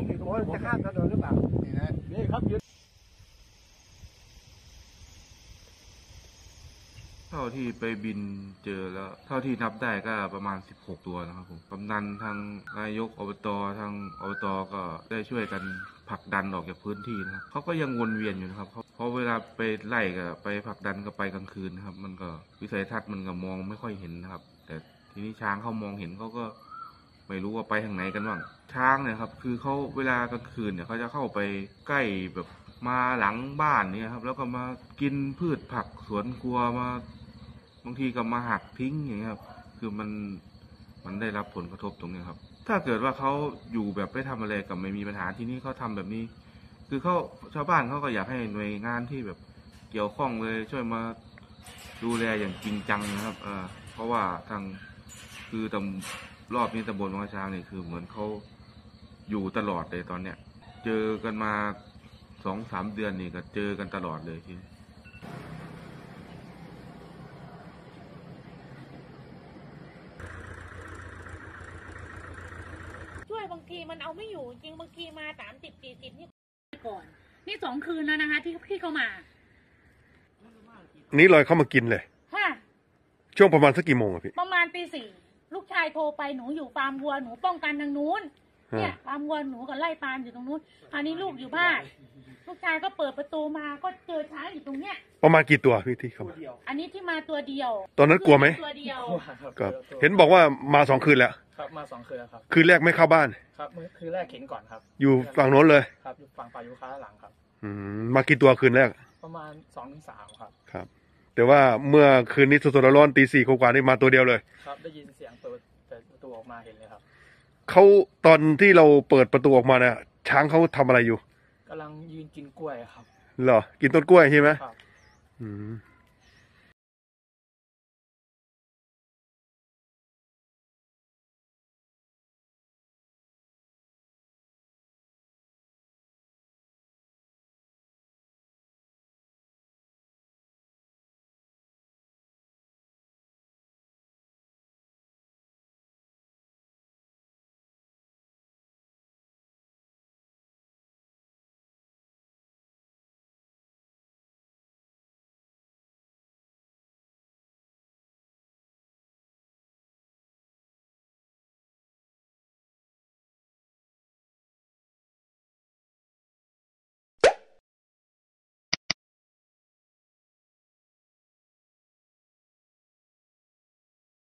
อยู่ตรงจะข้ามถนนหรือเปล่านี่นะนี่ครับเท่าที่ไปบินเจอแล้วเท่าที่นับได้ก็ประมาณ16ตัวนะครับผมกำนันทางนายกอบตทางอบตก็ได้ช่วยกันผลักดันออกจากพื้นที่นะครับเขาก็ยังวนเวียนอยู่นะครับเพราะเวลาไปไล่ก็ไปผลักดันก็ไปกลางคืนนะครับมันก็วิสัยทัศน์มันก็มองไม่ค่อยเห็นนะครับแต่ทีนี้ช้างเขามองเห็นเขาก็ไม่รู้ว่าไปทางไหนกันบ้างช้างเนี่ยครับคือเขาเวลากลางคืนเนี่ยเขาจะเข้าไปใกล้แบบมาหลังบ้านเนี่ยครับแล้วก็มากินพืชผักสวนครัวมาบางทีก็มาหักทิ้งอย่างเงี้ยครับคือมันได้รับผลกระทบตรงนี้ครับถ้าเกิดว่าเขาอยู่แบบไม่ทำอะไรกับไม่มีปัญหาที่นี่เขาทำแบบนี้คือเขาชาวบ้านเขาก็อยากให้หน่วยงานที่แบบเกี่ยวข้องเลยช่วยมาดูแลอย่างจริงจังนะครับเพราะว่าทางคือรอบนี้ตำบลวังช้างนี่คือเหมือนเขาอยู่ตลอดเลยตอนเนี้ยเจอกันมา2-3 เดือนนี่ก็เจอกันตลอดเลยทีช่วยบางทีมันเอาไม่อยู่จริงบางทีมา30-40นี่ก่อนนี่2 คืนแล้วนะคะที่เขามานี้ลอยเข้ามากินเลยค่ะช่วงประมาณสักกี่โมงอะพี่ประมาณตี 4ลูกชายโทรไปหนูอยู่ฟาร์มวัวหนูป้องกันทางนู้นเนี่ยฟาร์มวัวหนูก็ไล่ตามอยู่ตรงนู้นอันนี้ลูกอยู่บ้านลูกชายก็เปิดประตูมาก็เจอช้างอยู่ตรงเนี้ยประมาณกี่ตัวพี่ที่เข้ามาอันนี้ที่มาตัวเดียวตอนนั้นกลัวไหมตัวเดียวครับเห็นบอกว่ามา2 คืนแล้วครับมา2 คืนแล้วครับคืนแรกไม่เข้าบ้านครับคืนแรกเข็นก่อนครับอยู่ฝั่งโน้นเลยครับอยู่ฝั่งป่ายุค้าหลังครับมากี่ตัวคืนแรกประมาณ2-3ครับครับแต่ว่าเมื่อคืนนี้สดๆร้อนๆตี 4กว่านี่มาตัวเดียวเลยครับได้ยินเสียงเปิดประตูออกมาเห็นเลยครับเขาตอนที่เราเปิดประตูออกมาเนี่ยช้างเขาทำอะไรอยู่กำลังยืนกินกล้วยครับเหรอกินต้นกล้วยใช่ไหมครับ